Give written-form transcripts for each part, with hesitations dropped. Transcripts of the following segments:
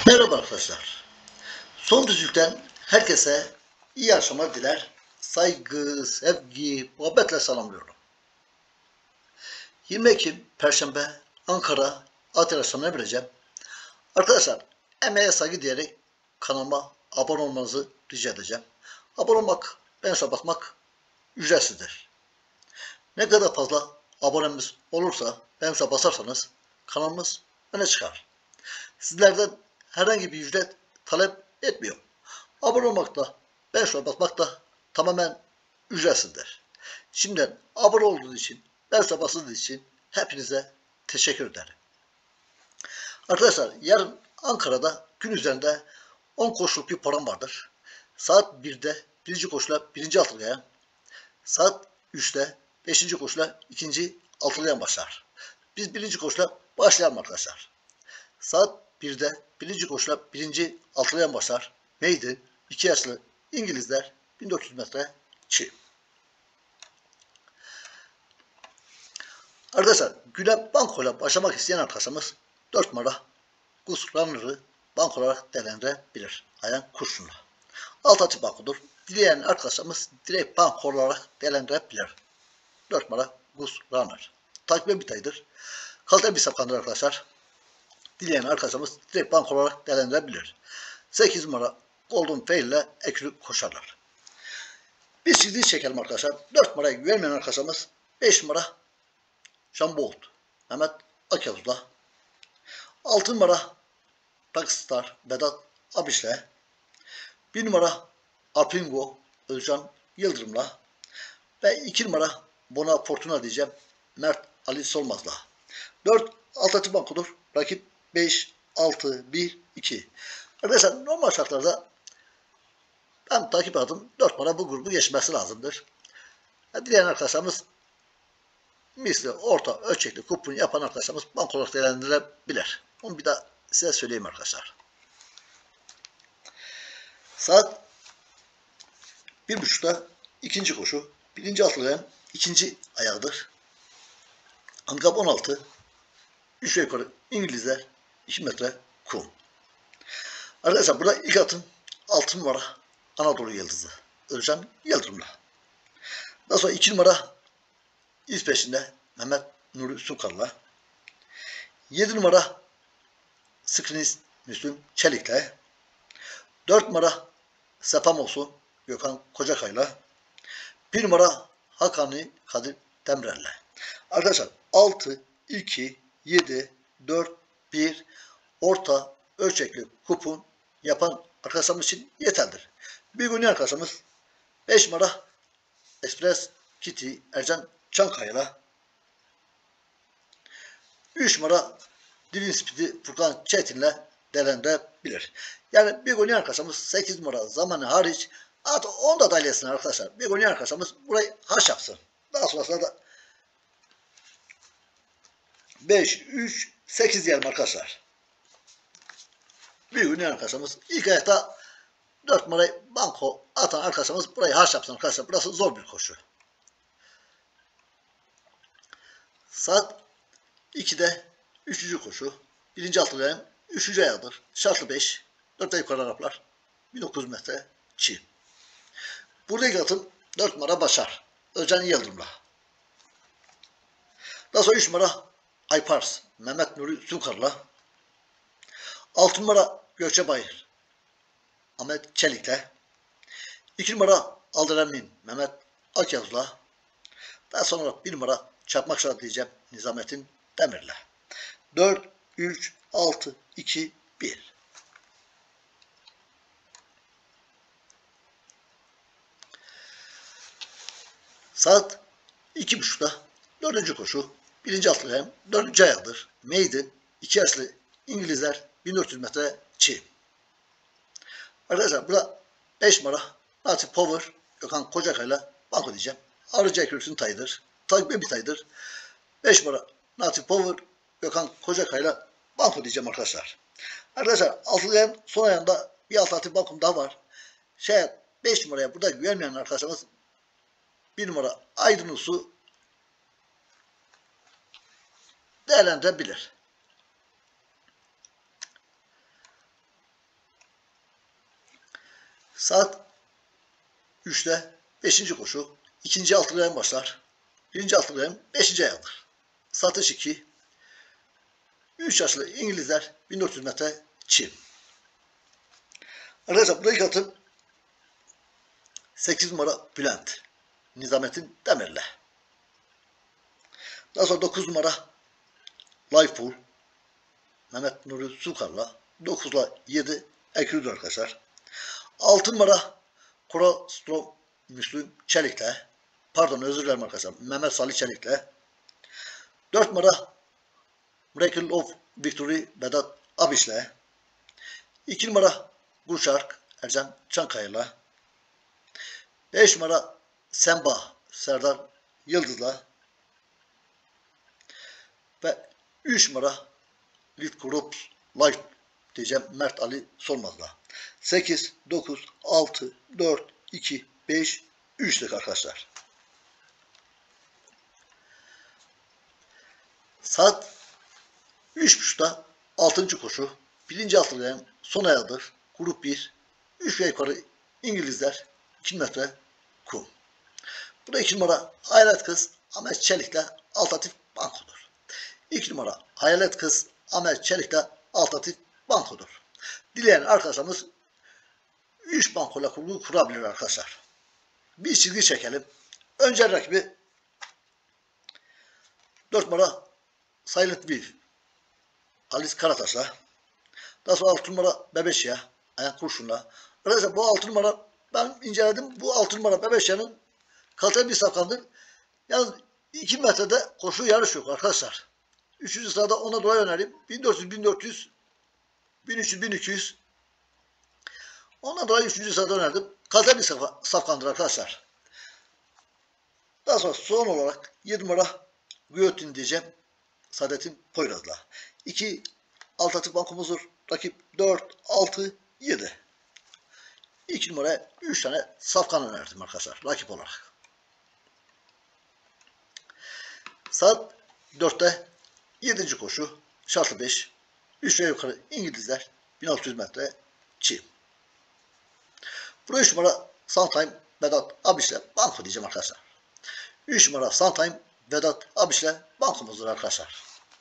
Merhaba arkadaşlar. Son düzlükten herkese iyi akşamlar diler. Saygı, sevgi, muhabbetle selamlıyorum. 20 Ekim Perşembe Ankara Atilla vereceğim. Arkadaşlar emeğe saygı diyerek kanalıma abone olmanızı rica edeceğim. Abone olmak, beğense basmak ücretsizdir. Ne kadar fazla abonemiz olursa, beğense basarsanız kanalımız öne çıkar. Sizlerden herhangi bir ücret talep etmiyorum. Abone olmak da, beğen basmak da tamamen ücretsizdir. Şimdiden abone olduğunuz için, beğen bastığınız için hepinize teşekkür ederim. Arkadaşlar yarın Ankara'da gün üzerinde 10 koşuluk bir program vardır. Saat 1'de birinci koşula birinci altılıyan, saat 3'te 5. koşula ikinci altılıyan başlar. Biz birinci koşula başlayalım arkadaşlar. Saat 1'de birinci koşula birinci altılıyan başlar. Neydi? 2 yaşlı İngilizler 1400 metre çi. Arkadaşlar güne bankoyla başlamak isteyen arkadaşımız 4 numara Gus Runner'ı banko olarak değerlendirebilir. Ayağın kurşunla. Alt açı bankodur. Dileyen arkadaşlarımız direkt banko olarak değerlendirebilir. 4 numara Gus Runner. Takibe bir taydır. Kaliteli bir sapkandır arkadaşlar. Dileyen arkadaşlarımız direkt banko olarak değerlendirebilir. 8 numara Golden Fail ile ekürü koşarlar. Bir çizgi çekelim arkadaşlar. 4 numaraya güvenmeyen arkadaşlarımız 5 numara Jean Bolt Mehmet Akyavuz'la, 6 numara Rockstar Vedat Abiş'le, 1 numara Alpingo Özcan Yıldırım'la ve 2 numara Bona Fortuna diyeceğim Mert Ali Solmaz'la. 4 alt açı bankodur. Rakip 5, 6, 1, 2. Arkadaşlar normal şartlarda ben takip adım 4 numara bu grubu geçmesi lazımdır. Dileyen arkadaşlarımız misli, orta, ölçekli kupon yapan arkadaşlarımız banko olarak değerlendirebilir. Onu bir daha size söyleyeyim arkadaşlar. Saat 1.30'da ikinci koşu. Birinci atlayan ikinci ayağıdır. Handikap 16. 3 ve yukarı İngilizler 2 metre kum. Arkadaşlar burada ilk atım 6 numara Anadolu Yıldızı Özcan Yıldırım'la. Daha sonra 2 numara iz peşinde Mehmet Nuri Sunkar'la. 7 numara Skriniz Müslüm Çelik'le. 4 numara Sepam olsun Gökhan Kocakay'la. 1 numara Hakani Kadir Demirel'le. Arkadaşlar 6, 2, 7, 4, 1 orta ölçekli kupon yapan arkadaşlarımız için yeterlidir. Bir gün arkadaşlarımız 5 numara Express Kitty Ercan Çankaya'la, 3 numara Divin Speed'i Furkan Çetin'le değerlendirebilir. Yani bir gün arkadaşlarımız 8 numara zamanı hariç artık 10 da dalyasın arkadaşlar. Bir gün arkadaşlarımız burayı haş yapsın. Daha sonrasında da 5, 3, 8 diyelim arkadaşlar. Bir gün arkadaşlarımız ilk ayakta 4 numarayı banko atan arkadaşlarımız burayı haş yapsın arkadaşlar. Burası zor bir koşu. Saat 2'de 3. koşu. 1. altılayan 3. ayağıdır. Şartlı 5. 4'te yukarı Araplar. 1900 metre çi. Buradaki atım 4 numara Başar. Özcan Yıldırım'la. Daha sonra 3 numara Aypars. Mehmet Nuri Sunkar'la. 6 numara Gökçe Bayır. Ahmet Çelik'le. 2 numara Aldıremin. Mehmet Akyavuz'la. Daha sonra 1 numara Çarpmak Şart diyeceğim Nizamettin Demir'le. 4, 3, 6, 2, 1. Saat 2.30'da 4. koşu. 1. altılayan 4. ayağıdır. Maiden 2 yaşlı İngilizler 1400 metre çi. Arkadaşlar burada 5 numara Natif Power Gökhan Kocakay'la banko diyeceğim. Arıca ekürüsün tayıdır. Takibe bir tayıdır. 5 numara Natif Power Gökhan Kocakay'la banko diyeceğim arkadaşlar. Arkadaşlar altılayan son ayağında bir alternatif bankom daha var. 5 numaraya burada güvenmeyen arkadaşlarımız 1 numara Aydın Usu değerlendirebilir. Saat 3'te 5. koşu. 2. altılı ayağın başlar. 1. altılı ayağın 5. ayağıdır. Satış 2. 3 yaşlı İngilizler 1400 metre çim. Arkadaşlar bu ilk atım 8 numara Bülent. Nizamettin Demir'le. Daha sonra 9 numara Lifepool. Mehmet Nuri Sukar'la. 9'la 7 ekliyoruz arkadaşlar. 6 numara Koral Strom Müslüm Çelik'le. Pardon özür dilerim arkadaşlar. Mehmet Salih Çelik'le. 4 numara Miracle of Victory Vedat Abiş'le. 2 numara Gulşark Ercan Çankaya'yla. 5 numara Semba Serdar Yıldız'la. Ve 3 numara Lead Group Life diyeceğim Mert Ali Solmaz'la. 8, 9, 6, 4, 2, 5, 3'lük arkadaşlar. Saat 3.30'da 6. koşu. 1. altılı ayağın son ayağıdır. Grup 1. 3 ve yukarı İngilizler 2 metre kum. Bu da 2 numara Hayalet Kız Ahmet Çelik'le Alternatif Banko'dur. 2 numara Hayalet Kız Ahmet Çelik'le Alternatif Banko'dur. Dileyen arkadaşlarımız 3 bankoyla kurgu kurabilir arkadaşlar. Bir çizgi çekelim. Önce rakibi 4 numara Silent Will Halis Karataş'la. Daha sonra 6 numara Bebeşya Ayak Kurşun'la. Arkadaşlar bu 6 numara ben inceledim. Bu 6 numara Bebeşya'nın kaliteli bir safkandır. Yalnız 2 metrede koşu yarış yok arkadaşlar. 3. sırada ona dolayı önereyim. 1400, 1400, 1300, 1200. Ondan dolayı 3. sırada önerdim. Kaliteli bir safkandır arkadaşlar. Daha sonra son olarak 7 numara Guillotine diyeceğim. Saadettin Poyraz'la. 2 Alternatif bankomuzdur. Rakip 4, 6, 7. 2 numaraya 3 tane safkan önerdim arkadaşlar. Rakip olarak. Saat 4'te 7. koşu. Şartlı 5. 3 ve yukarı İngilizler 1600 metre çim. Buraya 3 numara Sometime Vedat Abiş'le banko diyeceğim arkadaşlar. 3 numara Sometime Vedat Abiş'le bankomuzdur arkadaşlar.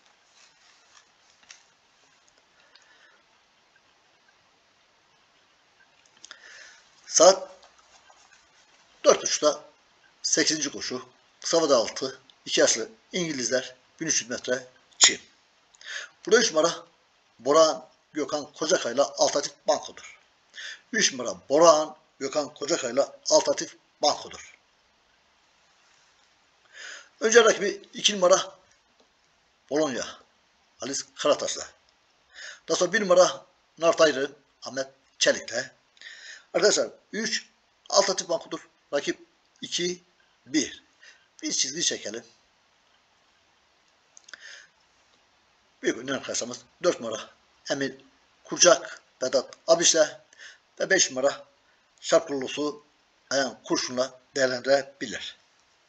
Saat 4.30'da 8. koşu. Savada 6. 2 yaşlı İngilizler 1300 metre çim. Burada 3 numara Boran Gökhan Kocakay'la Alternatif Banko'dur. 3 numara Boran Gökhan Kocakay'la Alternatif Banko'dur. Önce rakibi 2 numara Bologna Halis Karataş'la. Daha sonra 1 numara Nartayrı Ahmet Çelik'le. Arkadaşlar 3 Alternatif Banko'dur. Rakip 2, 1. Bir çizgi çekelim. Büyük ünlü arkadaşlarımız 4 numara Emil Kurcak Vedat Abiş'le ve 5 numara Şarkılısı Ayhan Kurşun'la değerlendirebilir.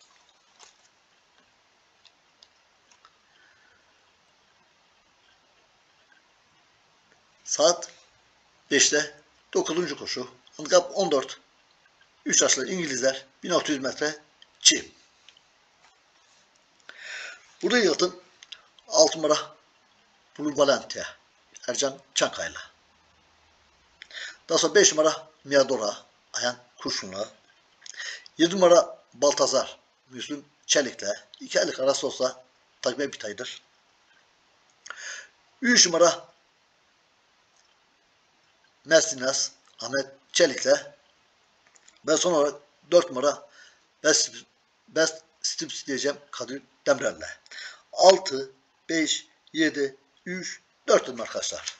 Saat 5'te 9. koşu. Handikap 14. 3 yaşlı İngilizler 1600 metre çim. Burada yatın 6 numara Blue Valentia Ercan Çankaya'yla. Daha sonra 5 numara Miadora Ayhan Kurşun'la. 7 numara Baltazar Müslüm Çelik'le. 2 aylık arası olsa takviye bir taydır. 3 numara Mersinas Ahmet Çelik'le. Ve son olarak 4 numara Best Stips diyeceğim Kadir Demirel'le. 6, 5, 7, 3, 4 dedim arkadaşlar.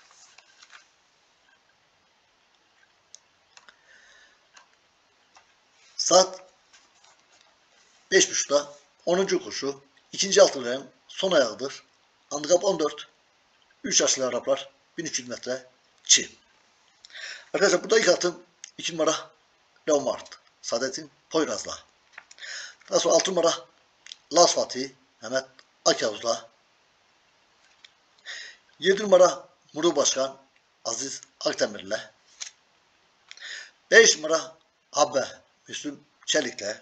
Saat 5.30'da 10. koşu. 2. altılı son ayağıdır. Handikap 14. 3 yaşlı Araplar 1300 metre çim. Arkadaşlar burada ilk atım 2 numara Leomard Saadettin Poyraz'la. Daha sonra 6 numara Las Fatih Mehmet Akyavuz'la. 7 numara Muru Başkan Aziz Akdemir'le. 5 numara Habbe Müslüm Çelik'le.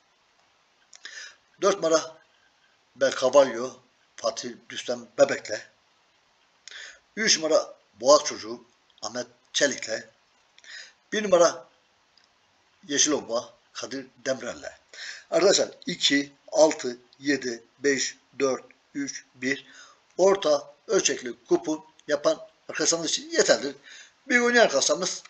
4 numara Belkavalyo Fatih Rüstem Bebek'le. 3 numara Boğaz Çocuğu Ahmet Çelik'le. 1 numara Yeşilova Kadir Demirel'le. Arkadaşlar 2, 6, 7, 5, 4, 3, 1 orta ölçekli kupon yapan arkadaşlarımız için yeterlidir. Bir oynayan arkadaşlarımız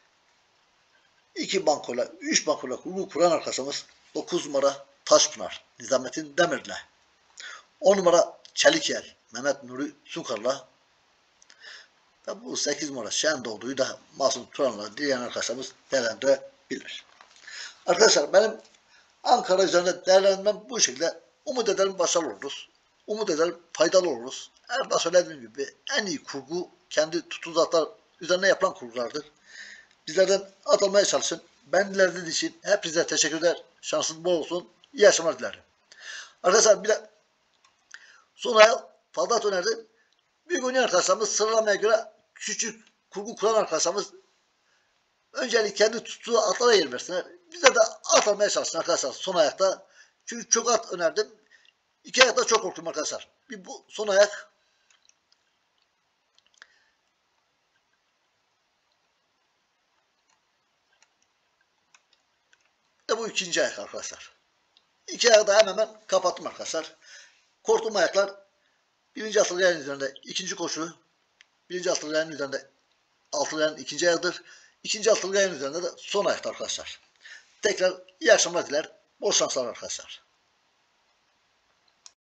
2 bankola, 3 bankola kurgu kuran arkadaşlarımız 9 numara Taşpınar Nizamettin Demir'le. 10 numara Çelikyel Mehmet Nuri Sunkar'la. Ve bu 8 numara Şendoğdu'yu da Masum Turan'la dileyen arkadaşlarımız değerlendirebilir. Arkadaşlar benim Ankara üzerinde değerlendirmem bu şekilde. Umut ederim başarılı oluruz. Umut ederim faydalı oluruz. Her da söylediğim gibi en iyi kurgu kendi tutuzatlar üzerine yapılan kurgulardır. Bizlerden atılmaya çalışın. Ben dinlediğiniz için hepinize teşekkür eder. Şansınız bol olsun. İyi akşamlar dilerim. Arkadaşlar bir de sonra fazla önerdim. Büyük oynayan arkadaşlarımız sıralamaya göre küçük kurgu kuran arkadaşlarımız öncelikle kendi tuttuğu atlara yer versinler. Bize de at almaya çalışsın arkadaşlar son ayakta. Çünkü çok at önerdim. 2 ayakta çok korktum arkadaşlar. Bir bu son ayak. Ve bu 2. ayak arkadaşlar. 2 ayağı da hemen kapattım arkadaşlar. Korktuğum ayaklar 1. atılgayanın üzerinde 2. koşu. 1. atılgayanın üzerinde atılgayanın 2. ayağıdır. 2. atılgayanın üzerinde de son ayak arkadaşlar. Tekrar iyi akşamlar diler. Bol şanslar arkadaşlar.